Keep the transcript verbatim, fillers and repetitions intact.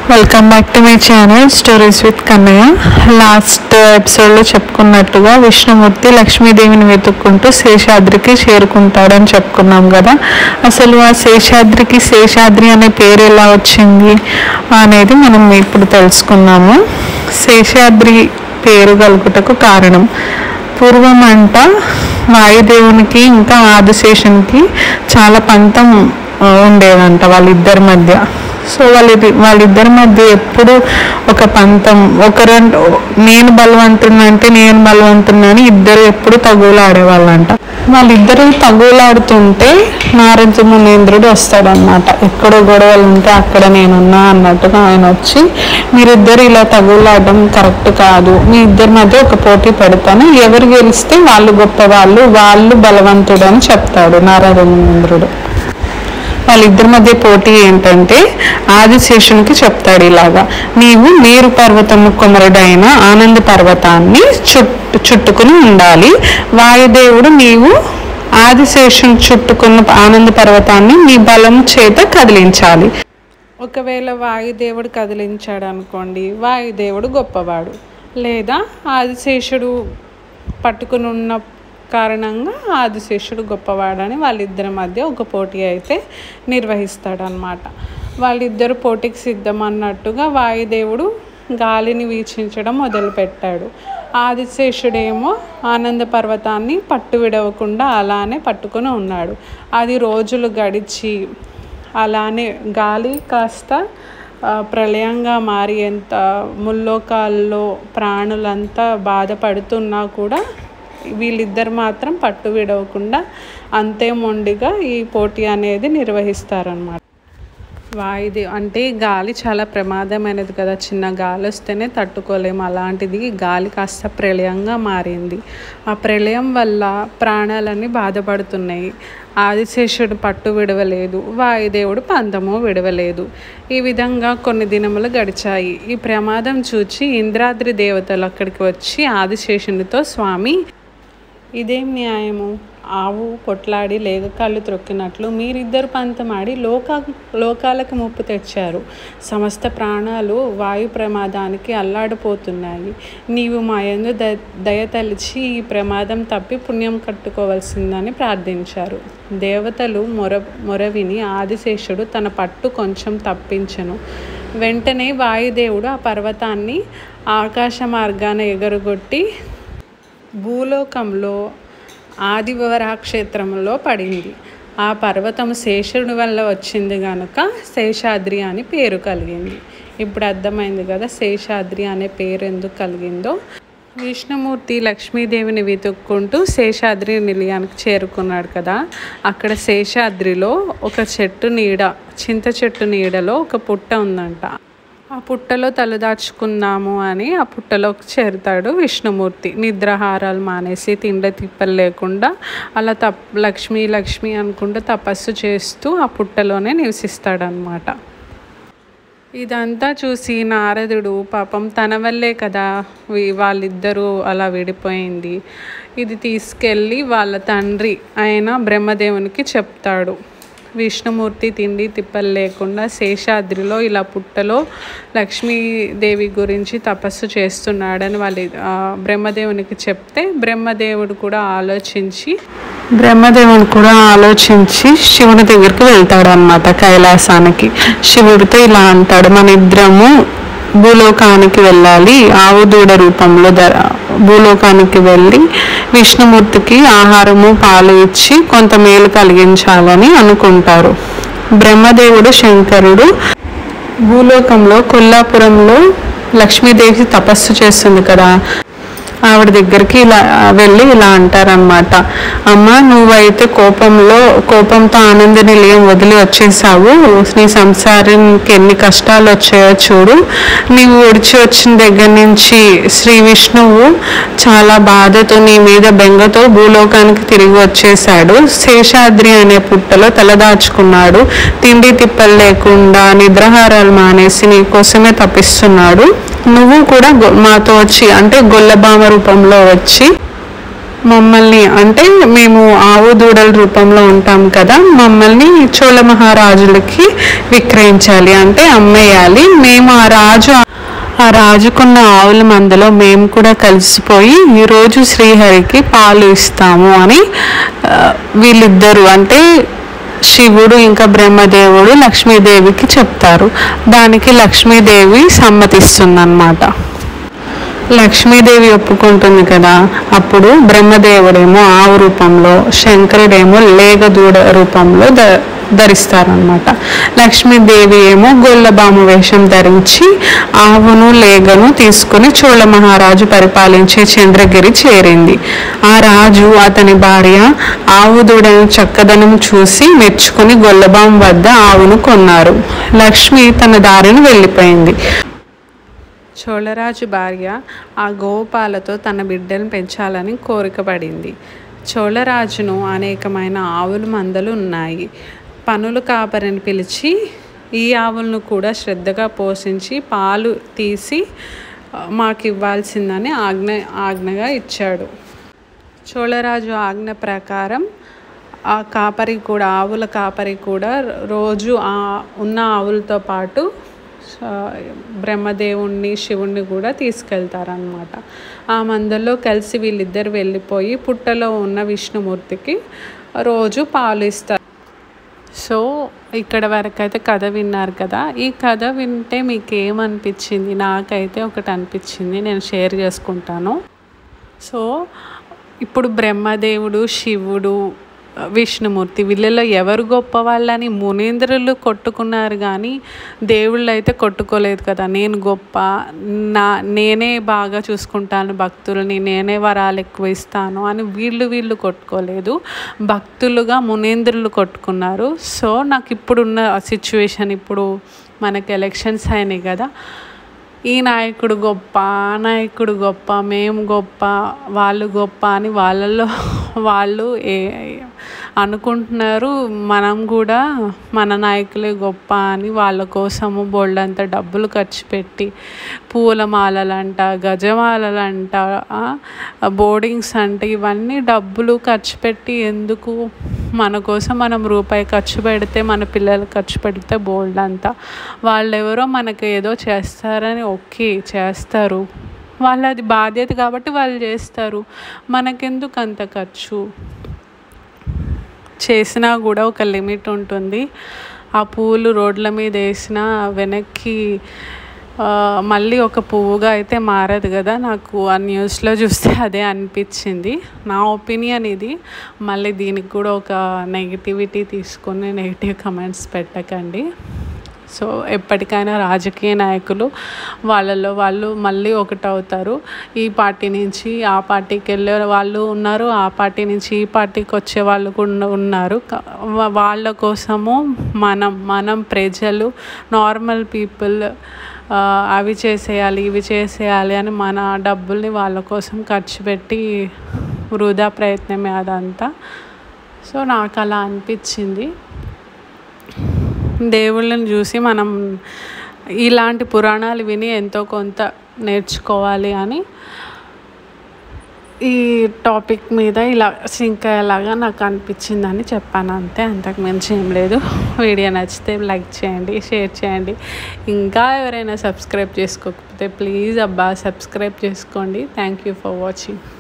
Welcome back to my channel stories with Kannayya. Last ఎపిసోడ్లో చెప్పుకున్నట్టుగా విష్ణుమూర్తి లక్ష్మీదేవిని వెతుక్కుంటూ శేషాద్రికి చేరుకుంటాడని చెప్పుకున్నాం కదా. అసలు ఆ శేషాద్రికి శేషాద్రి అనే పేరు ఎలా వచ్చింది అనేది మనం ఇప్పుడు తెలుసుకున్నాము. శేషాద్రి పేరు కలుగుటకు కారణం పూర్వం అంట వాయుదేవునికి ఇంకా ఆదిశేషునికి చాలా పంతం ఉండేదంట వాళ్ళిద్దరి మధ్య. సో వాళ్ళ వాళ్ళిద్దరి మధ్య ఎప్పుడు ఒక పంతం, ఒకరంటే నేను బలవంతున్నా అంటే నేను బలవంతున్నా అని ఇద్దరు ఎప్పుడు తగులు ఆడేవాళ్ళంట. వాళ్ళిద్దరు తగులాడుతుంటే నారద మునీంద్రుడు వస్తాడనమాట. ఎక్కడో గొడవలు ఉంటే అక్కడ నేనున్నా అన్నట్టుగా ఆయన వచ్చి, మీరిద్దరు ఇలా తగులాడడం కరెక్ట్ కాదు, మీ ఇద్దరి మధ్య ఒక పోటీ పెడతాను, ఎవరు గెలిస్తే వాళ్ళు గొప్పవాళ్ళు, వాళ్ళు బలవంతుడు అని చెప్తాడు నారద మునీంద్రుడు. వాళ్ళిద్దరి మధ్య పోటీ ఏంటంటే ఆదిశేషునికి చెప్తాడు ఇలాగా, నీవు మేరు పర్వతము కొమరుడైన ఆనంద పర్వతాన్ని చుట్టు చుట్టుకుని ఉండాలి. వాయుదేవుడు నీవు ఆదిశేషుని చుట్టుకున్న ఆనంద పర్వతాన్ని నీ బలం చేత కదిలించాలి. ఒకవేళ వాయుదేవుడు కదిలించాడు అనుకోండి, వాయుదేవుడు గొప్పవాడు. లేదా ఆదిశేషుడు పట్టుకుని ఉన్న కారణంగా ఆదిశేషుడు గొప్పవాడని వాళ్ళిద్దరి మధ్య ఒక పోటీ అయితే నిర్వహిస్తాడనమాట. వాళ్ళిద్దరు పోటీకి సిద్ధం అన్నట్టుగా వాయుదేవుడు గాలిని వీక్షించడం మొదలుపెట్టాడు. ఆదిశేషుడేమో ఆనంద పర్వతాన్ని పట్టు విడవకుండా అలానే పట్టుకొని ఉన్నాడు. అది రోజులు గడిచి అలానే గాలి కాస్త ప్రళయంగా మారి ఎంత ముల్లోకాల్లో ప్రాణులంతా బాధపడుతున్నా కూడా వీళ్ళిద్దరు మాత్రం పట్టు విడవకుండా అంతే మొండిగా ఈ పోటీ అనేది నిర్వహిస్తారనమాట. వాయుదేవ్ అంటే గాలి చాలా ప్రమాదమైనది కదా, చిన్న గాలి వస్తేనే తట్టుకోలేము. అలాంటిది గాలి కాస్త ప్రళయంగా మారింది. ఆ ప్రళయం వల్ల ప్రాణాలన్నీ బాధపడుతున్నాయి. ఆదిశేషుడు పట్టు విడవలేదు, వాయుదేవుడు పందము విడవలేదు. ఈ విధంగా కొన్ని దినములు గడిచాయి. ఈ ప్రమాదం చూచి ఇంద్రాద్రి దేవతలు అక్కడికి వచ్చి ఆదిశేషునితో, స్వామి ఇదేం న్యాయము, ఆవు కొట్లాడి లేక కళ్ళు త్రొక్కినట్లు మీరిద్దరు పంతమాడి లోకా లోకాలకు ముప్పు తెచ్చారు. సమస్త ప్రాణాలు వాయు ప్రమాదానికి అల్లాడిపోతున్నాయి. నీవు మా యందు ద దయతలిచి ఈ ప్రమాదం తప్పి పుణ్యం కట్టుకోవాల్సిందని ప్రార్థించారు. దేవతలు మొర మొరవిని ఆదిశేషుడు తన పట్టు కొంచెం తప్పించెను. వెంటనే వాయుదేవుడు ఆ పర్వతాన్ని ఆకాశ మార్గాన ఎగరగొట్టి భూలోకంలో ఆదివరాక్షేత్రంలో పడింది. ఆ పర్వతం శేషుడి వల్ల వచ్చింది కనుక శేషాద్రి అని పేరు కలిగింది. ఇప్పుడు అర్థమైంది కదా శేషాద్రి అనే పేరు ఎందుకు కలిగిందో. విష్ణుమూర్తి లక్ష్మీదేవిని వెతుక్కుంటూ శేషాద్రి నిలయానికి చేరుకున్నాడు కదా. అక్కడ శేషాద్రిలో ఒక చెట్టు నీడ, చింత చెట్టు నీడలో ఒక పుట్ట ఉందంట. ఆ పుట్టలో తలదాచుకుందాము అని ఆ పుట్టలోకి చేరుతాడు విష్ణుమూర్తి. నిద్రాహారాలు మానేసి తిండి తిప్పలు లేకుండా అలా తప్ లక్ష్మీ లక్ష్మి అనుకుంటూ తపస్సు చేస్తూ ఆ పుట్టలోనే నివసిస్తాడనమాట. ఇదంతా చూసి నారదుడు పాపం తన వల్లే కదా వాళ్ళిద్దరూ అలా విడిపోయింది, ఇది తీసుకెళ్ళి వాళ్ళ తండ్రి అయిన బ్రహ్మదేవునికి చెప్తాడు. విష్ణుమూర్తి తిండి తిప్పలు లేకుండా శేషాద్రిలో ఇలా పుట్టలో లక్ష్మీదేవి గురించి తపస్సు చేస్తున్నాడని వాళ్ళు బ్రహ్మదేవునికి చెప్తే బ్రహ్మదేవుడు కూడా ఆలోచించి బ్రహ్మదేవుడు కూడా ఆలోచించి శివుని దగ్గరికి వెళ్తాడు అన్నమాట, కైలాసానికి. శివుడితో ఇలా అంటాడు, మన ఇద్దరము భూలోకానికి వెళ్ళాలి, ఆవు దూడ రూపంలో ధర భూలోకానికి వెళ్ళి విష్ణుమూర్తికి ఆహారము పాలు ఇచ్చి కొంత మేలు కలిగించాలని అనుకుంటారు. బ్రహ్మదేవుడు శంకరుడు భూలోకంలో కొల్లాపురంలో లక్ష్మీదేవి తపస్సు చేస్తుంది కదా, ఆవిడ దగ్గరికి ఇలా వెళ్ళి ఇలా అంటారనమాట, అమ్మ నువ్వైతే కోపంలో కోపంతో ఆనంద నిలయం వదిలి వచ్చేసావు, నీ సంసారానికి ఎన్ని కష్టాలు వచ్చాయో చూడు. నీవు విడిచి వచ్చిన దగ్గర నుంచి శ్రీ విష్ణువు చాలా బాధతో నీ మీద బెంగతో భూలోకానికి తిరిగి వచ్చేసాడు. శేషాద్రి అనే పుట్టలో తలదాచుకున్నాడు. తిండి తిప్పలు లేకుండా నిద్రాహారాలు మానేసి నీ కోసమే తపిస్తున్నాడు. నువ్వు కూడా మాతో వచ్చి అంటే గొల్లబామ రూపంలో వచ్చి మమ్మల్ని అంటే మేము ఆవు దూడల రూపంలో ఉంటాం కదా, మమ్మల్ని చోళ మహారాజులకి విక్రయించాలి అంటే అమ్మేయాలి. మేము ఆ రాజు ఆ రాజుకున్న ఆవుల మందలో మేము కూడా కలిసిపోయి ఈరోజు శ్రీహరికి పాలు ఇస్తాము అని వీళ్ళిద్దరూ అంటే శివుడు ఇంకా బ్రహ్మదేవుడు లక్ష్మీదేవికి చెప్తారు. దానికి లక్ష్మీదేవి సమ్మతిస్తుందన్నమాట. లక్ష్మీదేవి ఒప్పుకుంటుంది కదా, అప్పుడు బ్రహ్మదేవుడేమో ఆవు రూపంలో, శంకరుడేమో లేగ దూడ రూపంలో ద ధరిస్తారనమాట. లక్ష్మీదేవి ఏమో గొల్లబాము వేషం ధరించి ఆవును లేగను తీసుకుని చోళ మహారాజు పరిపాలించే చంద్రగిరి చేరింది. ఆ రాజు అతని భార్య ఆవు దూడను చక్కదనం చూసి మెచ్చుకుని గొల్లబాము వద్ద ఆవును కొన్నారు. లక్ష్మి తన దారిని వెళ్ళిపోయింది. చోళరాజు భార్య ఆ గోపాలతో తన బిడ్డను పెంచాలని కోరిక పడింది. చోళరాజును అనేకమైన ఆవుల మందలు ఉన్నాయి. పనులు కాపరిని పిలిచి ఈ ఆవులను కూడా శ్రద్ధగా పోషించి పాలు తీసి మాకు ఇవ్వాల్సిందని ఆజ్ఞ ఆజ్ఞగా ఇచ్చాడు. చోళరాజు ఆజ్ఞ ప్రకారం ఆ కాపరి కూడా ఆవుల కాపరి కూడా రోజు ఆ ఉన్న ఆవులతో పాటు బ్రహ్మదేవుణ్ణి శివుణ్ణి కూడా తీసుకెళ్తారనమాట. ఆ మందల్లో కలిసి వీళ్ళిద్దరు వెళ్ళిపోయి పుట్టలో ఉన్న విష్ణుమూర్తికి రోజు పాలు ఇస్తారు. సో ఇక్కడ వరకు అయితే కథ విన్నారు కదా. ఈ కథ వింటే మీకు ఏమనిపించింది? నాకైతే ఒకటి అనిపించింది, నేను షేర్ చేసుకుంటాను. సో ఇప్పుడు బ్రహ్మదేవుడు, శివుడు, విష్ణుమూర్తి వీళ్ళలో ఎవరు గొప్ప వాళ్ళని మునీంద్రులు కొట్టుకున్నారు కానీ దేవుళ్ళు అయితే కొట్టుకోలేదు కదా. నేను గొప్ప, నా నేనే బాగా చూసుకుంటాను భక్తులని, నేనే వరాలు ఎక్కువ ఇస్తాను అని వీళ్ళు వీళ్ళు కొట్టుకోలేదు. భక్తులుగా మునీంద్రులు కొట్టుకున్నారు. సో నాకు ఇప్పుడున్న సిచ్యువేషన్, ఇప్పుడు మనకి ఎలక్షన్స్ అయినాయి కదా, ఈ నాయకుడు గొప్ప, ఆ నాయకుడు గొప్ప, మేము గొప్ప, వాళ్ళు గొప్ప అని వాళ్ళల్లో వాళ్ళు ఏ అనుకుంటున్నారు. మనం కూడా మన నాయకులే గొప్ప అని వాళ్ళ కోసము బోల్డంత డబ్బులు ఖర్చు పెట్టి పూలమాలలంట, గజమాలలంట, బోర్డింగ్స్ అంటే ఇవన్నీ డబ్బులు ఖర్చు పెట్టి ఎందుకు? మన కోసం మనం రూపాయి ఖర్చు పెడితే, మన పిల్లలు ఖర్చు పెడితే బోల్డంతా వాళ్ళు ఎవరో మనకు ఏదో చేస్తారని ఓకే చేస్తారు, వాళ్ళది బాధ్యత కాబట్టి వాళ్ళు చేస్తారు. మనకెందుకు అంత ఖర్చు? చేసినా కూడా ఒక లిమిట్ ఉంటుంది. ఆ పువ్వులు రోడ్ల మీద వేసినా వెనక్కి మళ్ళీ ఒక పువ్వుగా అయితే మారదు కదా. నాకు ఆ న్యూస్లో చూస్తే అదే అనిపించింది. నా ఒపీనియన్ ఇది. మళ్ళీ దీనికి కూడా ఒక నెగిటివిటీ తీసుకొని నెగిటివ్ కమెంట్స్ పెట్టకండి. సో ఎప్పటికైనా రాజకీయ నాయకులు వాళ్ళలో వాళ్ళు మళ్ళీ ఒకటి అవుతారు. ఈ పార్టీ నుంచి ఆ పార్టీకి వెళ్ళే వాళ్ళు ఉన్నారు, ఆ పార్టీ నుంచి ఈ పార్టీకి వచ్చే వాళ్ళు కూడా ఉన్నారు. వాళ్ళ కోసము మనం మనం ప్రజలు నార్మల్ పీపుల్ అవి చేసేయాలి ఇవి చేసేయాలి అని మన డబ్బుల్ని వాళ్ళ కోసం ఖర్చు పెట్టి వృధా ప్రయత్నమే అదంతా. సో నాకు అలా అనిపించింది. దేవుళ్ళని చూసి మనం ఇలాంటి పురాణాలు విని ఎంతో కొంత నేర్చుకోవాలి అని ఈ టాపిక్ మీద ఇలా సింక్ అయ్యేలాగా నాకు అనిపించిందని చెప్పాను అంతే, అంతకు మించి ఏం లేదు. వీడియో నచ్చితే లైక్ చేయండి, షేర్ చేయండి. ఇంకా ఎవరైనా సబ్స్క్రైబ్ చేసుకోకపోతే ప్లీజ్ అబ్బా సబ్స్క్రైబ్ చేసుకోండి. Thank you for watching.